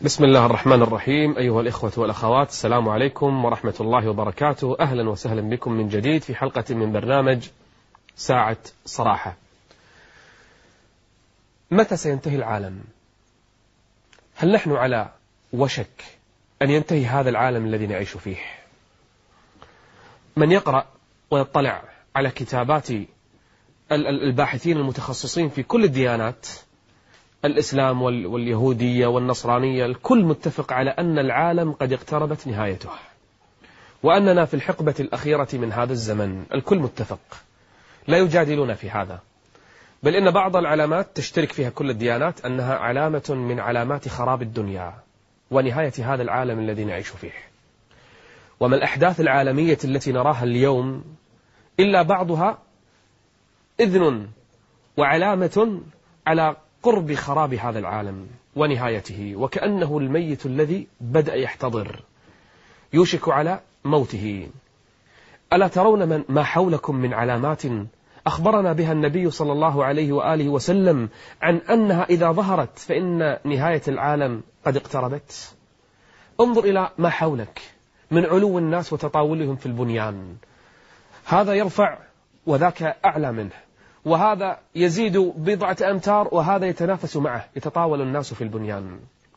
بسم الله الرحمن الرحيم. أيها الإخوة والأخوات، السلام عليكم ورحمة الله وبركاته. أهلا وسهلا بكم من جديد في حلقة من برنامج ساعة صراحة. متى سينتهي العالم؟ هل نحن على وشك أن ينتهي هذا العالم الذي نعيش فيه؟ من يقرأ ويطلع على كتابات الباحثين المتخصصين في كل الديانات، الإسلام واليهودية والنصرانية، الكل متفق على أن العالم قد اقتربت نهايته، وأننا في الحقبة الأخيرة من هذا الزمن. الكل متفق، لا يجادلون في هذا، بل إن بعض العلامات تشترك فيها كل الديانات أنها علامة من علامات خراب الدنيا ونهاية هذا العالم الذي نعيش فيه. وما الأحداث العالمية التي نراها اليوم إلا بعضها إذن وعلامة على قرب خراب هذا العالم ونهايته، وكأنه الميت الذي بدأ يحتضر يوشك على موته. ألا ترون ما حولكم من علامات أخبرنا بها النبي صلى الله عليه وآله وسلم عن أنها إذا ظهرت فإن نهاية العالم قد اقتربت؟ انظر إلى ما حولك من علو الناس وتطاولهم في البنيان، هذا يرفع وذاك أعلى منه، وهذا يزيد بضعة أمتار وهذا يتنافس معه، يتطاول الناس في البنيان.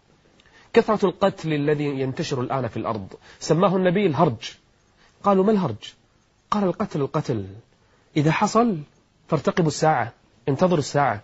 كثرة القتل الذي ينتشر الآن في الأرض سماه النبي الهرج. قالوا ما الهرج؟ قال القتل إذا حصل فارتقبوا الساعة، انتظروا الساعة.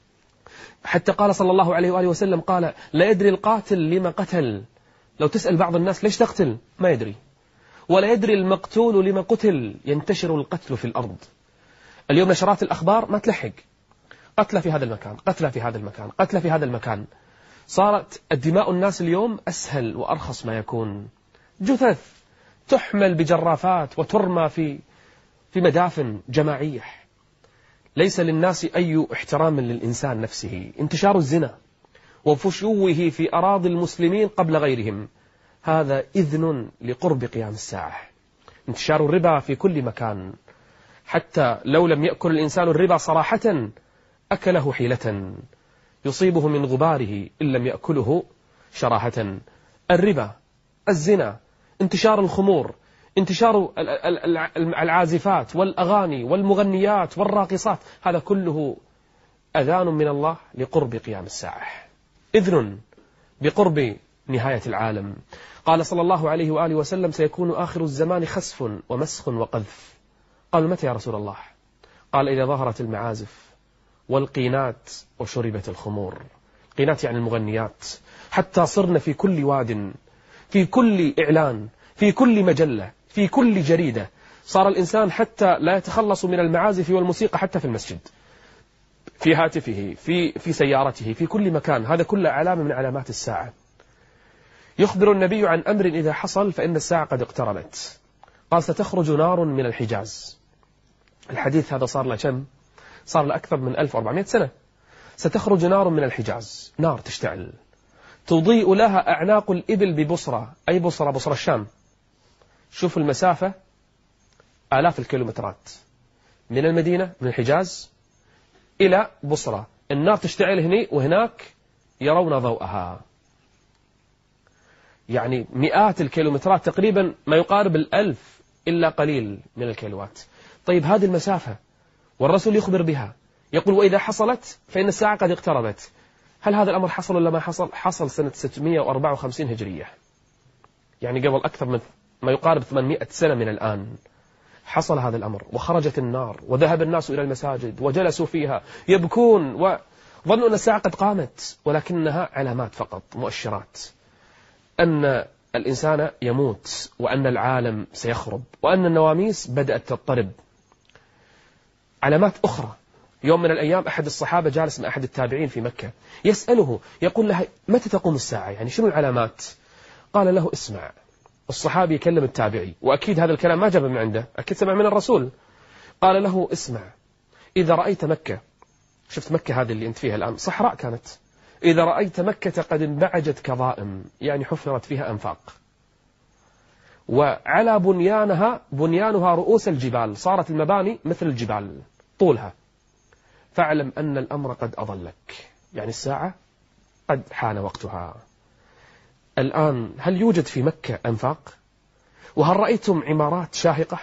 حتى قال صلى الله عليه وآله وسلم، قال لا يدري القاتل لما قتل. لو تسأل بعض الناس ليش تقتل ما يدري، ولا يدري المقتول لما قتل. ينتشر القتل في الأرض. اليوم نشرات الأخبار ما تلحق، قتلى في هذا المكان، قتلى في هذا المكان، قتلى في هذا المكان. صارت الدماء الناس اليوم أسهل وأرخص ما يكون. جثث تحمل بجرافات وترمى في مدافن جماعية. ليس للناس أي احترام للإنسان نفسه. انتشار الزنا وفشوه في أراضي المسلمين قبل غيرهم، هذا إذن لقرب قيام الساعة. انتشار الربا في كل مكان، حتى لو لم يأكل الإنسان الربا صراحة أكله حيلة يصيبه من غباره إن لم يأكله شراهة. الربا، الزنا، انتشار الخمور، انتشار العازفات والأغاني والمغنيات والراقصات، هذا كله أذان من الله لقرب قيام الساعة، إذن بقرب نهاية العالم. قال صلى الله عليه وآله وسلم سيكون آخر الزمان خسف ومسخ وقذف. قالوا متى يا رسول الله؟ قال إذا ظهرت المعازف والقينات وشربت الخمور. قينات يعني المغنيات، حتى صرنا في كل واد، في كل إعلان، في كل مجلة، في كل جريدة. صار الإنسان حتى لا يتخلص من المعازف والموسيقى حتى في المسجد، في هاتفه، في سيارته، في كل مكان. هذا كله علامة من علامات الساعة. يخبر النبي عن أمر إذا حصل فإن الساعة قد اقتربت. قال ستخرج نار من الحجاز. الحديث هذا صار له كم؟ صار له أكثر من 1400 سنة. ستخرج نار من الحجاز، نار تشتعل تضيء لها أعناق الإبل ببصرة. أي بصرة؟ بصرة الشام. شوف المسافة، آلاف الكيلومترات من المدينة، من الحجاز إلى بصرة. النار تشتعل هنا وهناك يرون ضوءها، يعني مئات الكيلومترات، تقريبا ما يقارب 1000 إلا قليل من الكيلوات. طيب هذه المسافة والرسول يخبر بها، يقول وإذا حصلت فإن الساعة قد اقتربت. هل هذا الأمر حصل ولا ما حصل؟ حصل سنة 654 هجرية، يعني قبل أكثر من ما يقارب 800 سنة من الآن حصل هذا الأمر. وخرجت النار وذهب الناس إلى المساجد وجلسوا فيها يبكون وظنوا أن الساعة قد قامت، ولكنها علامات فقط، مؤشرات أن الإنسان يموت، وأن العالم سيخرب، وأن النواميس بدأت تضطرب. علامات أخرى، يوم من الأيام أحد الصحابة جالس مع أحد التابعين في مكة، يسأله يقول له متى تقوم الساعة؟ يعني شنو العلامات؟ قال له اسمع. الصحابي يكلم التابعي، وأكيد هذا الكلام ما جاب من عنده، أكيد سمع من الرسول. قال له اسمع، إذا رأيت مكة، شفت مكة هذه اللي أنت فيها الآن صحراء كانت، إذا رأيت مكة قد انبعجت كظائم، يعني حفرت فيها أنفاق، وعلى بنيانها رؤوس الجبال، صارت المباني مثل الجبال طولها، فاعلم أن الأمر قد أضلك، يعني الساعة قد حان وقتها. الآن هل يوجد في مكة أنفاق؟ وهل رأيتم عمارات شاهقة؟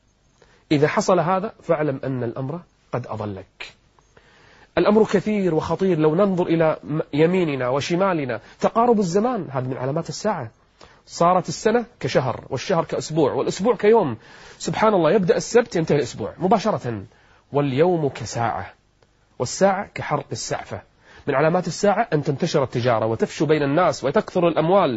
إذا حصل هذا فاعلم أن الأمر قد أضلك. الأمر كثير وخطير. لو ننظر إلى يميننا وشمالنا تقارب الزمان، هذا من علامات الساعة. صارت السنة كشهر، والشهر كأسبوع، والأسبوع كيوم. سبحان الله، يبدأ السبت ينتهي الأسبوع مباشرة. واليوم كساعة، والساعة كحرق السعفة. من علامات الساعة أن تنتشر التجارة وتفشو بين الناس وتكثر الأموال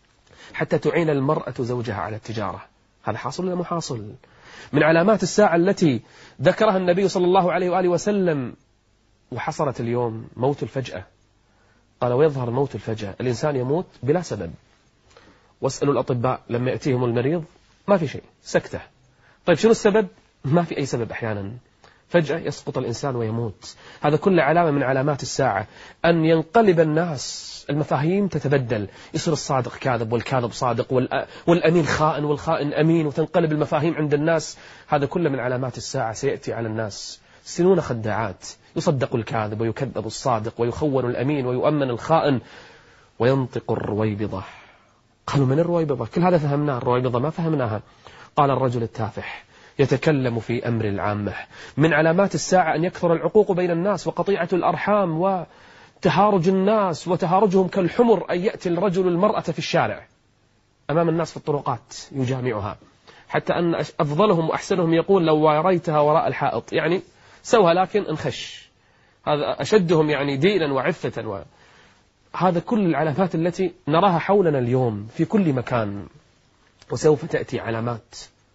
حتى تعين المرأة زوجها على التجارة. هذا حاصل ولا مو حاصل؟ من علامات الساعة التي ذكرها النبي صلى الله عليه وآله وسلم وحصلت اليوم موت الفجأة. قال: ويظهر موت الفجأة، الإنسان يموت بلا سبب. واسألوا الأطباء لما يأتيهم المريض ما في شيء، سكتة. طيب شنو السبب؟ ما في أي سبب. أحيانا فجأة يسقط الإنسان ويموت. هذا كله علامة من علامات الساعة، أن ينقلب الناس، المفاهيم تتبدل، يصير الصادق كاذب والكاذب صادق والأمين خائن والخائن أمين، وتنقلب المفاهيم عند الناس. هذا كله من علامات الساعة. سيأتي على الناس سنون خداعات، يصدق الكاذب ويكذب الصادق ويخون الأمين ويؤمن الخائن وينطق الرويبضة. قالوا: من الرويبضة؟ كل هذا فهمناه، الرويبضة ما فهمناها. قال: الرجل التافح يتكلم في أمر العامة. من علامات الساعة أن يكثر العقوق بين الناس وقطيعة الأرحام وتهارج الناس وتهارجهم كالحمر. أن يأتي الرجل المرأة في الشارع أمام الناس في الطرقات يجامعها، حتى أن أفضلهم وأحسنهم يقول: لو رأيتها وراء الحائط، يعني سوها لكن انخش. هذا أشدهم يعني دينا وعفة. هذا كل العلامات التي نراها حولنا اليوم في كل مكان. وسوف تأتي علامات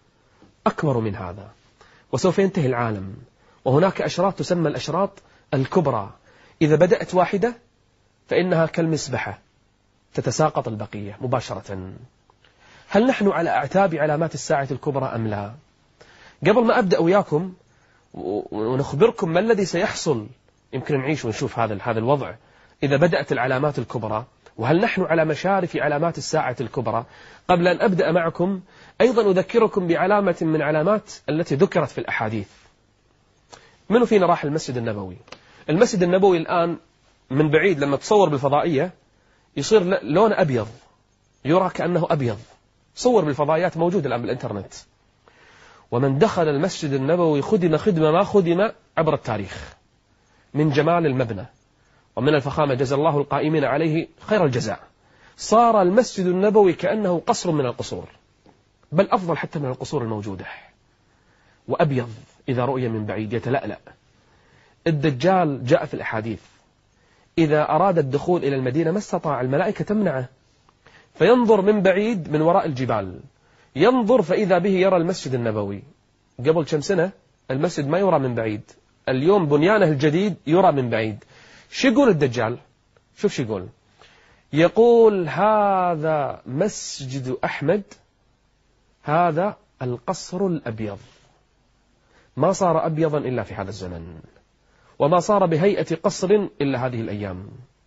أكبر من هذا، وسوف ينتهي العالم. وهناك أشراط تسمى الأشراط الكبرى، إذا بدأت واحدة فإنها كالمسبحة تتساقط البقية مباشرة. هل نحن على أعتاب علامات الساعة الكبرى أم لا؟ قبل ما أبدأ وياكم ونخبركم ما الذي سيحصل، يمكن نعيش ونشوف هذا الوضع إذا بدأت العلامات الكبرى، وهل نحن على مشارف علامات الساعة الكبرى. قبل أن أبدأ معكم أيضا أذكركم بعلامة من علامات التي ذكرت في الأحاديث. منو فينا راح المسجد النبوي؟ المسجد النبوي الآن من بعيد لما تصور بالفضائية يصير لون أبيض، يرى كأنه أبيض. صور بالفضائيات موجودة الآن بالإنترنت. ومن دخل المسجد النبوي خدم خدمة ما خدم عبر التاريخ، من جمال المبنى ومن الفخامة، جزا الله القائمين عليه خير الجزاء. صار المسجد النبوي كأنه قصر من القصور، بل أفضل حتى من القصور الموجودة، وأبيض إذا رؤي من بعيد يتلألأ. الدجال جاء في الأحاديث إذا أراد الدخول إلى المدينة ما استطاع، الملائكة تمنعه، فينظر من بعيد من وراء الجبال، ينظر فإذا به يرى المسجد النبوي. قبل كم سنة المسجد ما يرى من بعيد، اليوم بنيانه الجديد يرى من بعيد. شو يقول الدجال؟ شوف شو يقول. يقول: هذا مسجد أحمد، هذا القصر الأبيض. ما صار أبيضا إلا في هذا الزمن، وما صار بهيئة قصر إلا هذه الأيام.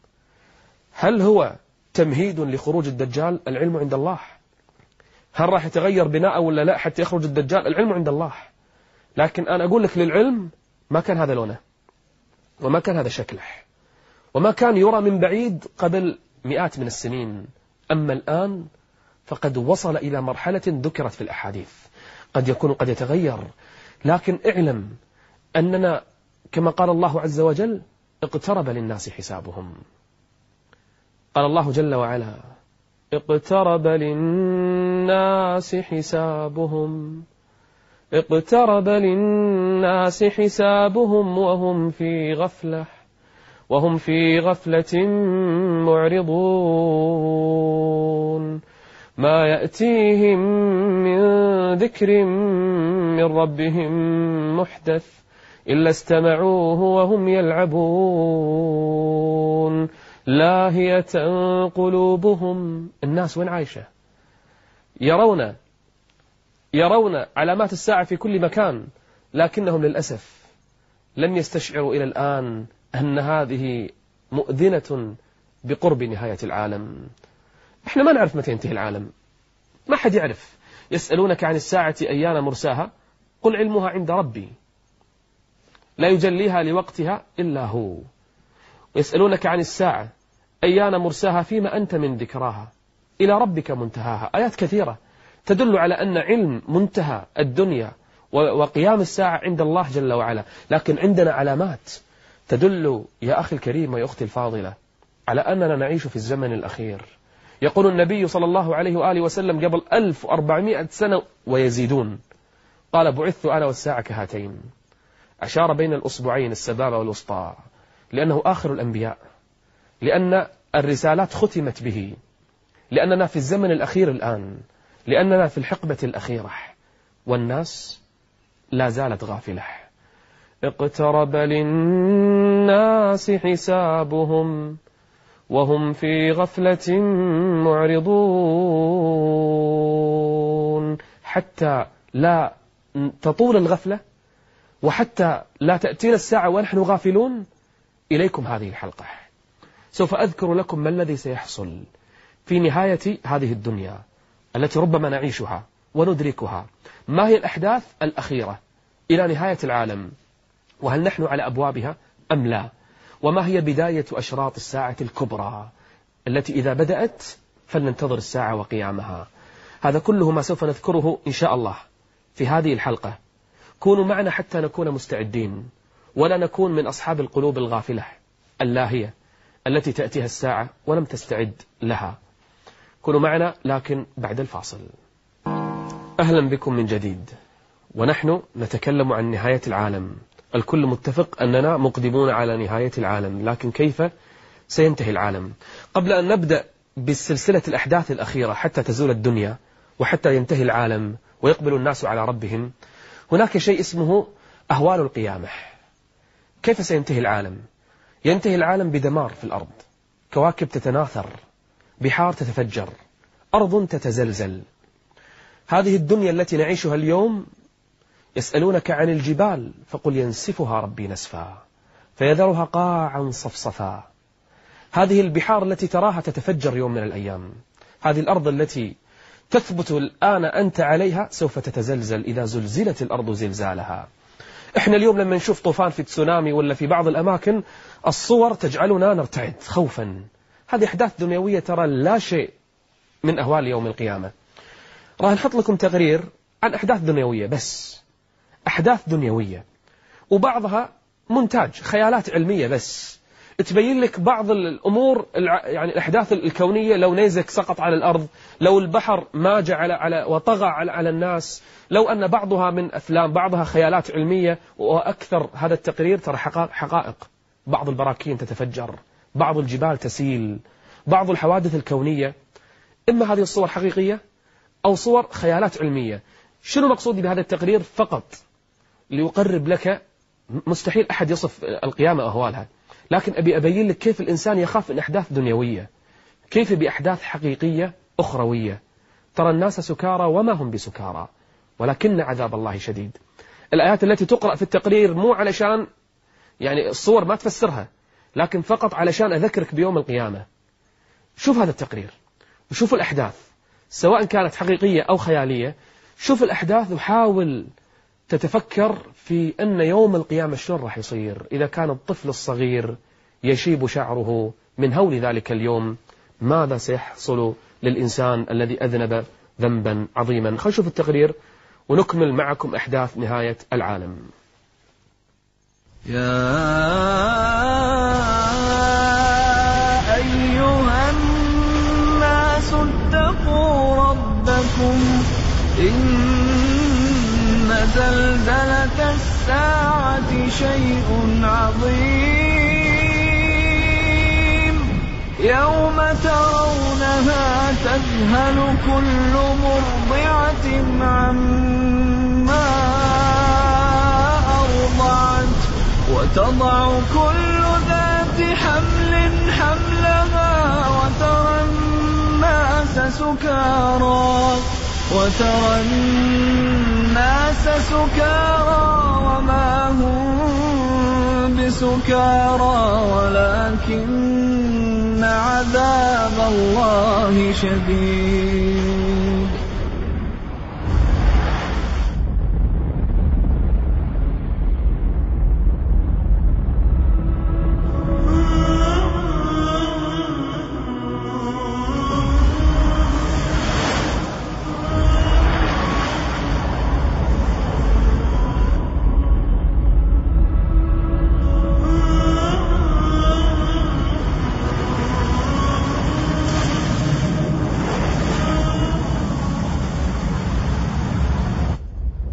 هل هو تمهيد لخروج الدجال؟ العلم عند الله. هل راح يتغير بناء ولا لا حتى يخرج الدجال؟ العلم عند الله. لكن أنا أقول لك للعلم ما كان هذا لونه، وما كان هذا شكله، وما كان يرى من بعيد قبل مئات من السنين. أما الآن فقد وصل إلى مرحلة ذكرت في الأحاديث. قد يكون قد يتغير، لكن اعلم أننا كما قال الله عز وجل: اقترب للناس حسابهم. قال الله جل وعلا: اقترب للناس حسابهم، اقترب للناس حسابهم وهم في غفلة معرضون، ما يأتيهم من ذكر من ربهم محدث إلا استمعوه وهم يلعبون لاهية قلوبهم. الناس وين عايشة؟ يرون علامات الساعة في كل مكان، لكنهم للأسف لم يستشعروا إلى الآن أن هذه مؤذنة بقرب نهاية العالم. احنا ما نعرف متى ينتهي العالم، ما حد يعرف. يسألونك عن الساعة أيان مرساها، قل علمها عند ربي لا يجليها لوقتها إلا هو. ويسألونك عن الساعة أيان مرساها فيما أنت من ذكراها، إلى ربك منتهاها. آيات كثيرة تدل على أن علم منتهى الدنيا وقيام الساعة عند الله جل وعلا. لكن عندنا علامات تدل يا أخي الكريم ويا أختي الفاضلة على أننا نعيش في الزمن الأخير. يقول النبي صلى الله عليه وآله وسلم قبل 1400 سنة ويزيدون، قال: بعثت أنا والساعة كهاتين. أشار بين الأصبعين السبابة والوسطى، لأنه آخر الأنبياء، لأن الرسالات ختمت به، لأننا في الزمن الأخير الآن، لأننا في الحقبة الأخيرة، والناس لا زالت غافلة. اقترب للناس حسابهم وهم في غفلة معرضون. حتى لا تطول الغفلة وحتى لا تأتينا الساعة ونحن غافلون، إليكم هذه الحلقة. سوف أذكر لكم ما الذي سيحصل في نهاية هذه الدنيا التي ربما نعيشها وندركها. ما هي الأحداث الأخيرة إلى نهاية العالم، وهل نحن على أبوابها أم لا؟ وما هي بداية أشراط الساعة الكبرى التي إذا بدأت فلننتظر الساعة وقيامها. هذا كله ما سوف نذكره إن شاء الله في هذه الحلقة. كونوا معنا حتى نكون مستعدين، ولا نكون من أصحاب القلوب الغافلة اللاهية التي تأتيها الساعة ولم تستعد لها. كونوا معنا لكن بعد الفاصل. أهلا بكم من جديد، ونحن نتكلم عن نهاية العالم. الكل متفق أننا مقدمون على نهاية العالم، لكن كيف سينتهي العالم؟ قبل أن نبدأ بالسلسلة الأحداث الأخيرة حتى تزول الدنيا وحتى ينتهي العالم ويقبل الناس على ربهم، هناك شيء اسمه أهوال القيامة. كيف سينتهي العالم؟ ينتهي العالم بدمار في الأرض، كواكب تتناثر، بحار تتفجر، أرض تتزلزل. هذه الدنيا التي نعيشها اليوم يسألونك عن الجبال فقل ينسفها ربي نسفا فيذرها قاعا صفصفا. هذه البحار التي تراها تتفجر يوم من الأيام. هذه الأرض التي تثبت الآن أنت عليها سوف تتزلزل إذا زلزلت الأرض زلزالها. إحنا اليوم لما نشوف طوفان في تسونامي ولا في بعض الأماكن، الصور تجعلنا نرتعد خوفا. هذه أحداث دنيوية ترى لا شيء من أهوال يوم القيامة. راح نحط لكم تقرير عن أحداث دنيوية، بس أحداث دنيوية، وبعضها مونتاج خيالات علمية بس تبين لك بعض الأمور، يعني الأحداث الكونية. لو نيزك سقط على الأرض، لو البحر ماج على وطغى على الناس، لو أن بعضها من أفلام بعضها خيالات علمية. وأكثر هذا التقرير ترى حقائق. بعض البراكين تتفجر، بعض الجبال تسيل، بعض الحوادث الكونية. إما هذه الصور حقيقية أو صور خيالات علمية. شنو مقصودي بهذا التقرير؟ فقط ليقرب لك، مستحيل أحد يصف القيامة أهوالها، لكن أبي أبين لك كيف الإنسان يخاف من أحداث دنيوية، كيف بأحداث حقيقية أخروية. ترى الناس سكارى وما هم بسكارى ولكن عذاب الله شديد. الآيات التي تقرأ في التقرير مو علشان يعني الصور ما تفسرها، لكن فقط علشان أذكرك بيوم القيامة. شوف هذا التقرير وشوف الأحداث سواء كانت حقيقية أو خيالية. شوف الأحداث وحاول تتفكر في أن يوم القيامة شلون راح يصير. إذا كان الطفل الصغير يشيب شعره من هول ذلك اليوم، ماذا سيحصل للإنسان الذي أذنب ذنبا عظيما؟ خلينا نشوف التقرير ونكمل معكم أحداث نهاية العالم. يا أيها الناس اتقوا ربكم إن زلزلة الساعة شيء عظيم يوم ترونها تذهل كل مرضعة عما أرضعت وتضع كل ذات حمل حملها وترى الناس سكارى وما هم بسكارى ولكن عذاب الله شديد.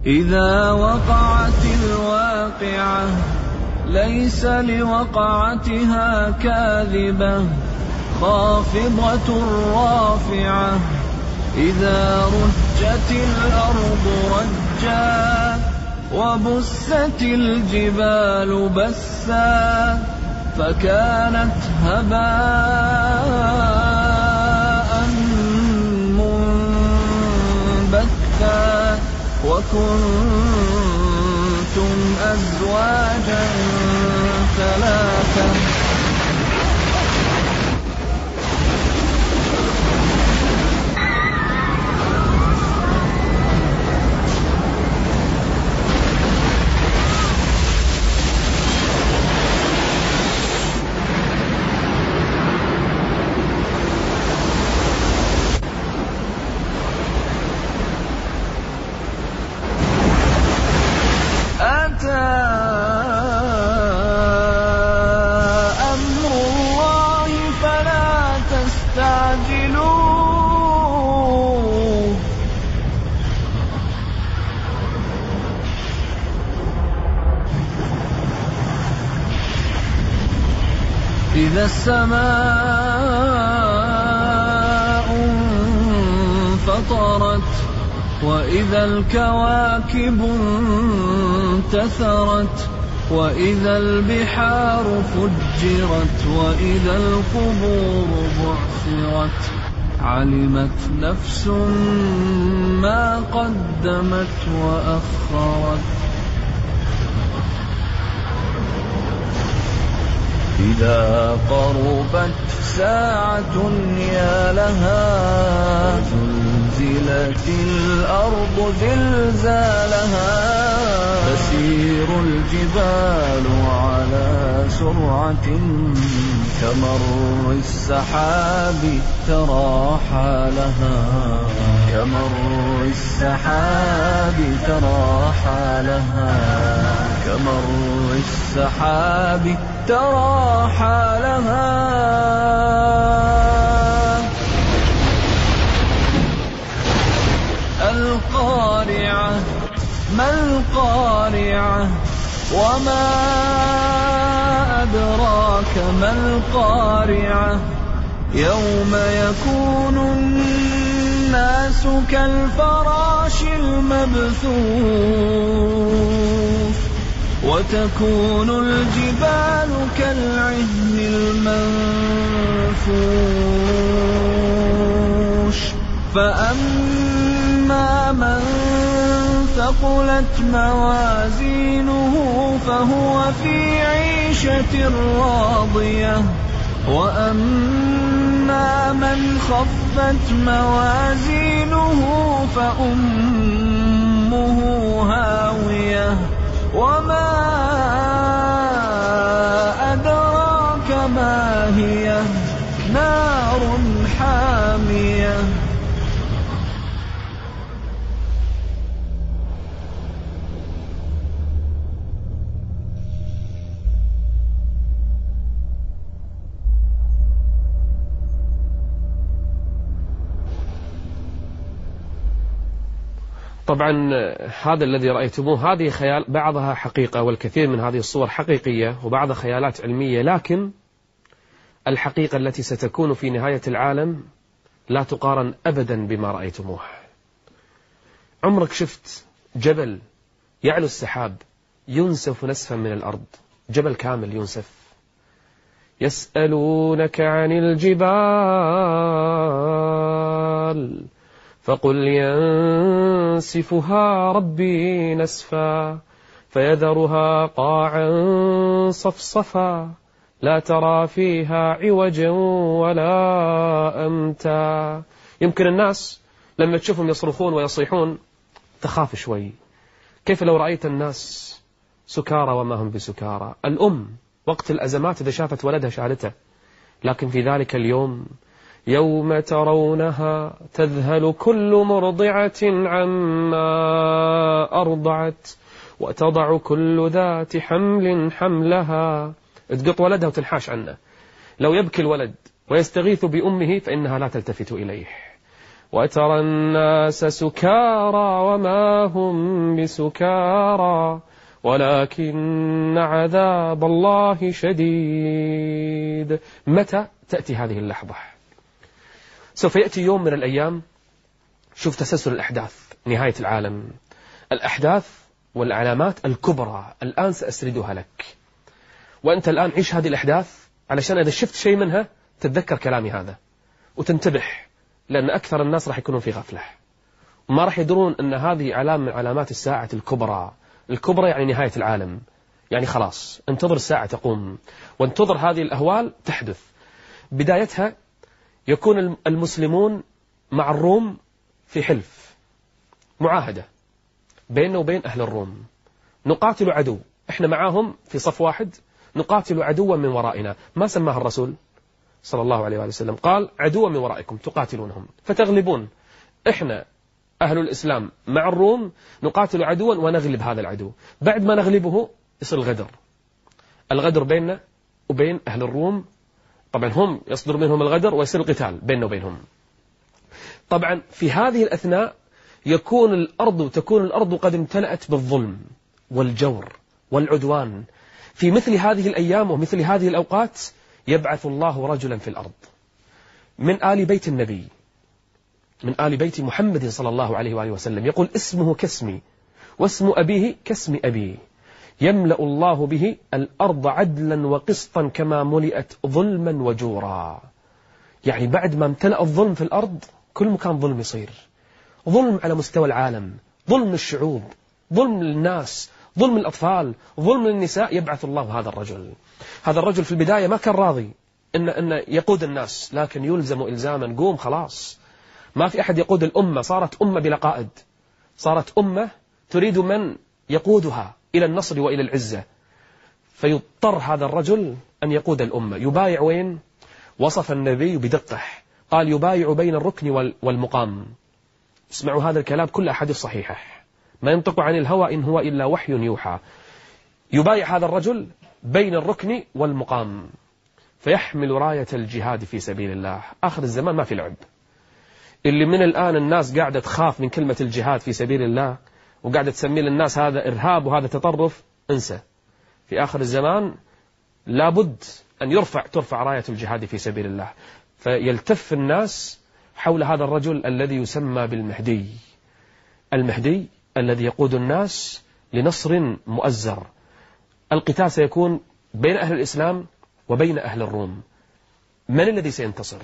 إذا وقعت الواقعة ليس لوقعتها كاذبة خافضة رافعة إذا رجت الأرض رجا وبست الجبال بسا فكانت هباء منبثا وكنتم أزواجا ثلاثا أمر الله فلا تستعجلوه إذا السماء انفطرت وإذا الكواكب انتثرت وإذا البحار فجرت وإذا القبور بعثرت علمت نفس ما قدمت وأخرت إذا قربت ساعة يا لها زلزلت الأرض زلزالها تسير الجبال على سرعة كمر السحاب ترى حالها كمر السحاب ترى حالها كمر السحاب ترى حالها القارعة ما القارعة وما أدراك ما القارعة يوم يكون الناس كالفراش المبثوث وتكون الجبال كالعهن المنفوش فأما من ثقلت موازينه فهو في عيشة راضية وأما من خفت موازينه فأمه هاوية وما أدراك ما هي نار حامية طبعا هذا الذي رأيتموه هذه خيال، بعضها حقيقة والكثير من هذه الصور حقيقية وبعضها خيالات علمية، لكن الحقيقة التي ستكون في نهاية العالم لا تقارن أبدا بما رأيتموه. عمرك شفت جبل يعلو السحاب ينسف نسفا من الأرض، جبل كامل ينسف؟ يسألونك عن الجبال فقل ينسفها ربي نسفا فيذرها قاعا صفصفا لا ترى فيها عوجا ولا أمتا. يمكن الناس لما تشوفهم يصرخون ويصيحون تخاف شوي، كيف لو رأيت الناس سكارى وما هم بسكارى؟ الأم وقت الأزمات إذا شافت ولدها شالته، لكن في ذلك اليوم يوم ترونها تذهل كل مرضعة عما أرضعت وتضع كل ذات حمل حملها. تقط ولدها وتنحاش عنه. لو يبكي الولد ويستغيث بأمه فإنها لا تلتفت إليه. وترى الناس سكارى وما هم بسكارى ولكن عذاب الله شديد. متى تأتي هذه اللحظة؟ سوف يأتي يوم من الأيام، شوف تسلسل الأحداث، نهاية العالم، الأحداث والعلامات الكبرى الآن سأسردها لك، وأنت الآن عيش هذه الأحداث علشان إذا شفت شيء منها تتذكر كلامي هذا وتنتبه، لأن أكثر الناس راح يكونون في غفلة وما راح يدرون أن هذه علامة من علامات الساعة الكبرى. الكبرى يعني نهاية العالم، يعني خلاص انتظر الساعة تقوم وانتظر هذه الأهوال تحدث. بدايتها يكون المسلمون مع الروم في حلف، معاهدة بيننا وبين أهل الروم، نقاتل عدو، إحنا معاهم في صف واحد، نقاتل عدوا من ورائنا. ما سماها الرسول صلى الله عليه وسلم، قال عدوا من ورائكم تقاتلونهم فتغلبون. إحنا أهل الإسلام مع الروم نقاتل عدوا ونغلب هذا العدو، بعد ما نغلبه يصير الغدر بيننا وبين أهل الروم. طبعا هم يصدر منهم الغدر ويصير القتال بيننا وبينهم. طبعا في هذه الأثناء تكون الأرض قد امتلأت بالظلم والجور والعدوان. في مثل هذه الأيام ومثل هذه الأوقات يبعث الله رجلا في الأرض من آل بيت النبي، من آل بيت محمد صلى الله عليه وآله وسلم، يقول اسمه كاسمي واسم أبيه كاسم أبيه، يملأ الله به الأرض عدلا وقسطا كما ملئت ظلما وجورا. يعني بعد ما امتلأ الظلم في الأرض كل مكان ظلم يصير، ظلم على مستوى العالم، ظلم للشعوب، ظلم للناس، ظلم الأطفال، ظلم للنساء. يبعث الله هذا الرجل في البداية ما كان راضي إن يقود الناس، لكن يلزم إلزاما، قوم خلاص ما في أحد يقود الأمة، صارت أمة بلا قائد، صارت أمة تريد من يقودها إلى النصر وإلى العزة. فيضطر هذا الرجل أن يقود الأمة. يبايع وين؟ وصف النبي بدقة، قال يبايع بين الركن والمقام. اسمعوا هذا الكلام كل أحاديث صحيحة، ما ينطق عن الهوى إن هو إلا وحي يوحى. يبايع هذا الرجل بين الركن والمقام، فيحمل راية الجهاد في سبيل الله. آخر الزمان ما في لعب، اللي من الآن الناس قاعدة تخاف من كلمة الجهاد في سبيل الله وقاعدة تسمي للناس هذا إرهاب وهذا تطرف، انسى. في آخر الزمان لابد أن ترفع راية الجهاد في سبيل الله، فيلتف الناس حول هذا الرجل الذي يسمى بالمهدي، المهدي الذي يقود الناس لنصر مؤزر. القتال سيكون بين أهل الإسلام وبين أهل الروم. من الذي سينتصر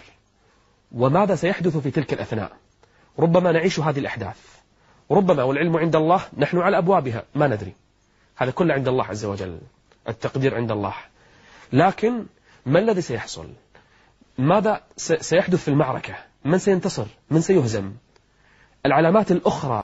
وماذا سيحدث في تلك الأثناء؟ ربما نعيش هذه الأحداث، ربما والعلم عند الله، نحن على أبوابها ما ندري، هذا كله عند الله عز وجل، التقدير عند الله. لكن ما الذي سيحصل؟ ماذا سيحدث في المعركة؟ من سينتصر؟ من سيهزم؟ العلامات الأخرى